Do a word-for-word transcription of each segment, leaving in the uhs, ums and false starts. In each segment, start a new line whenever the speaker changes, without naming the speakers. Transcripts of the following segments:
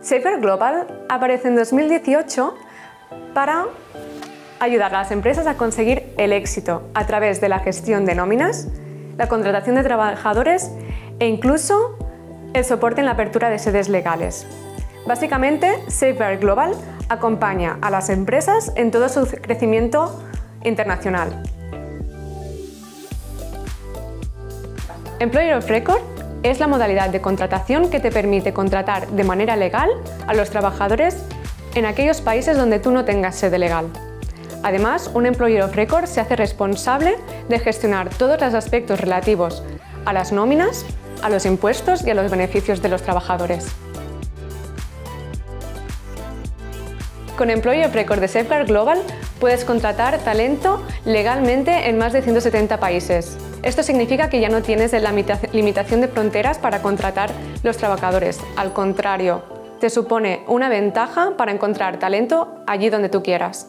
Safer Global aparece en dos mil dieciocho para ayudar a las empresas a conseguir el éxito a través de la gestión de nóminas, la contratación de trabajadores e incluso el soporte en la apertura de sedes legales. Básicamente, Safer Global acompaña a las empresas en todo su crecimiento internacional. Employer of Record es la modalidad de contratación que te permite contratar de manera legal a los trabajadores en aquellos países donde tú no tengas sede legal. Además, un Employer of Record se hace responsable de gestionar todos los aspectos relativos a las nóminas, a los impuestos y a los beneficios de los trabajadores. Con Employer of Record de Safer Global puedes contratar talento legalmente en más de ciento setenta países. Esto significa que ya no tienes la limitación de fronteras para contratar los trabajadores. Al contrario, te supone una ventaja para encontrar talento allí donde tú quieras.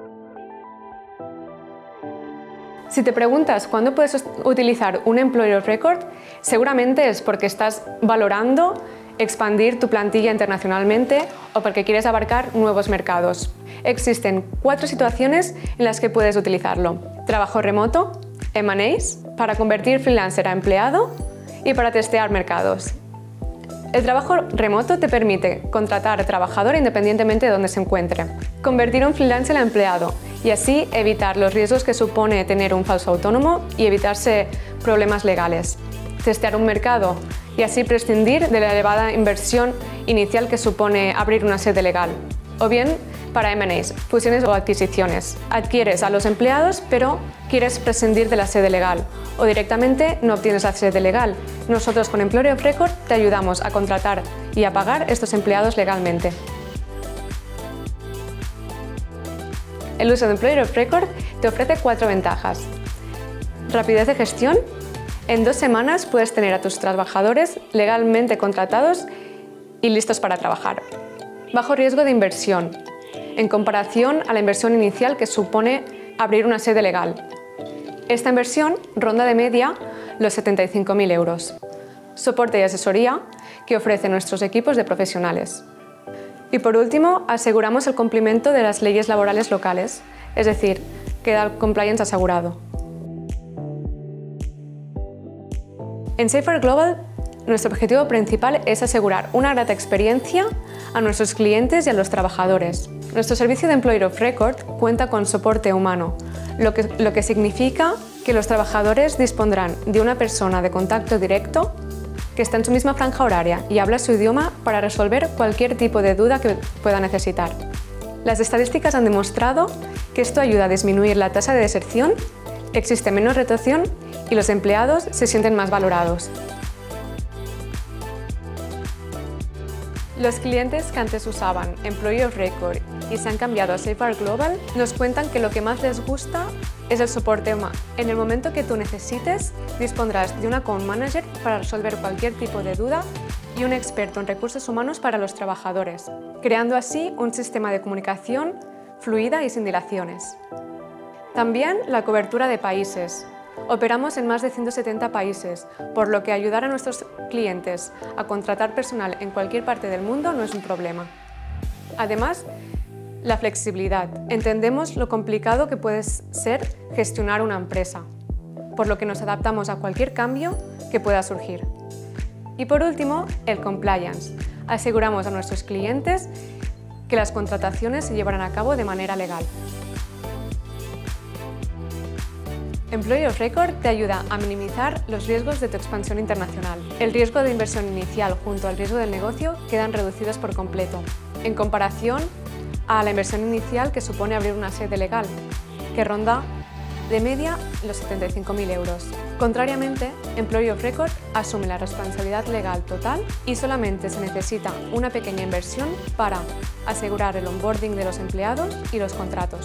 Si te preguntas cuándo puedes utilizar un Employer of Record, seguramente es porque estás valorando expandir tu plantilla internacionalmente o porque quieres abarcar nuevos mercados. Existen cuatro situaciones en las que puedes utilizarlo: trabajo remoto, eme and As, para convertir freelancer a empleado y para testear mercados. El trabajo remoto te permite contratar a trabajador independientemente de donde se encuentre, convertir un freelancer a empleado y así evitar los riesgos que supone tener un falso autónomo y evitarse problemas legales. Testear un mercado y así prescindir de la elevada inversión inicial que supone abrir una sede legal. O bien, para eme and As, fusiones o adquisiciones. Adquieres a los empleados, pero quieres prescindir de la sede legal. O directamente no obtienes la sede legal. Nosotros con Employer of Record te ayudamos a contratar y a pagar estos empleados legalmente. El uso de Employer of Record te ofrece cuatro ventajas. Rapidez de gestión. En dos semanas puedes tener a tus trabajadores legalmente contratados y listos para trabajar. Bajo riesgo de inversión, en comparación a la inversión inicial que supone abrir una sede legal. Esta inversión ronda de media los setenta y cinco mil euros. Soporte y asesoría que ofrecen nuestros equipos de profesionales. Y por último, aseguramos el cumplimiento de las leyes laborales locales, es decir, queda el compliance asegurado. En Safer Global, nuestro objetivo principal es asegurar una grata experiencia a nuestros clientes y a los trabajadores. Nuestro servicio de Employer of Record cuenta con soporte humano, lo que, lo que significa que los trabajadores dispondrán de una persona de contacto directo que está en su misma franja horaria y habla su idioma para resolver cualquier tipo de duda que pueda necesitar. Las estadísticas han demostrado que esto ayuda a disminuir la tasa de deserción, existe menos rotación y los empleados se sienten más valorados. Los clientes que antes usaban Employer of Record y se han cambiado a Safer Global nos cuentan que lo que más les gusta es el soporte humano. En el momento que tú necesites, dispondrás de un account manager para resolver cualquier tipo de duda y un experto en recursos humanos para los trabajadores, creando así un sistema de comunicación fluida y sin dilaciones. También la cobertura de países. Operamos en más de ciento setenta países, por lo que ayudar a nuestros clientes a contratar personal en cualquier parte del mundo no es un problema. Además, la flexibilidad. Entendemos lo complicado que puede ser gestionar una empresa, por lo que nos adaptamos a cualquier cambio que pueda surgir. Y por último, el compliance. Aseguramos a nuestros clientes que las contrataciones se llevarán a cabo de manera legal. Employer of Record te ayuda a minimizar los riesgos de tu expansión internacional. El riesgo de inversión inicial junto al riesgo del negocio quedan reducidos por completo, en comparación a la inversión inicial que supone abrir una sede legal, que ronda de media los setenta y cinco mil euros. Contrariamente, Employer of Record asume la responsabilidad legal total y solamente se necesita una pequeña inversión para asegurar el onboarding de los empleados y los contratos.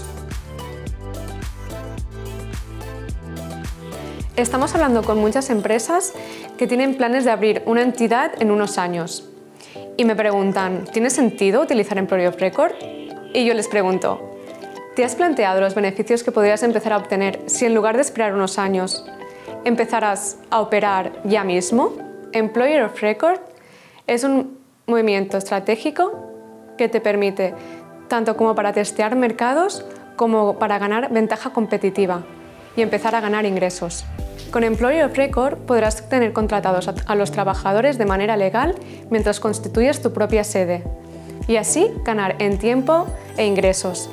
Estamos hablando con muchas empresas que tienen planes de abrir una entidad en unos años y me preguntan, ¿tiene sentido utilizar Employer of Record? Y yo les pregunto, ¿te has planteado los beneficios que podrías empezar a obtener si en lugar de esperar unos años empezarás a operar ya mismo? Employer of Record es un movimiento estratégico que te permite tanto como para testear mercados como para ganar ventaja competitiva y empezar a ganar ingresos. Con Employer of Record podrás tener contratados a los trabajadores de manera legal mientras constituyes tu propia sede y así ganar en tiempo e ingresos.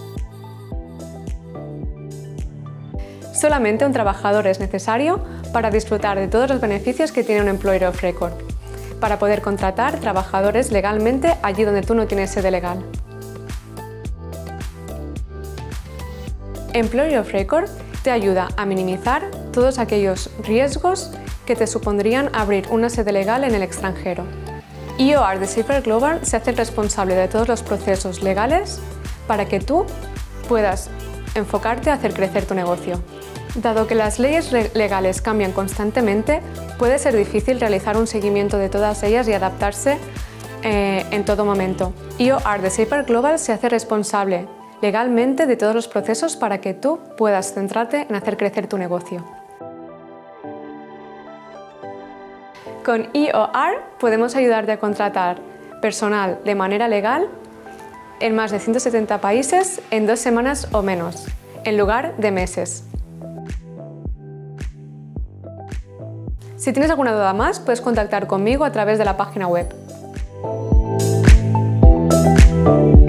Solamente un trabajador es necesario para disfrutar de todos los beneficios que tiene un Employer of Record, para poder contratar trabajadores legalmente allí donde tú no tienes sede legal. Employer of Record te ayuda a minimizar todos aquellos riesgos que te supondrían abrir una sede legal en el extranjero. E O R de Safer Global se hace responsable de todos los procesos legales para que tú puedas enfocarte a hacer crecer tu negocio. Dado que las leyes legales cambian constantemente, puede ser difícil realizar un seguimiento de todas ellas y adaptarse eh, en todo momento. E O R de Safer Global se hace responsable legalmente de todos los procesos para que tú puedas centrarte en hacer crecer tu negocio. Con E O R podemos ayudarte a contratar personal de manera legal en más de ciento setenta países en dos semanas o menos, en lugar de meses. Si tienes alguna duda más, puedes contactar conmigo a través de la página web.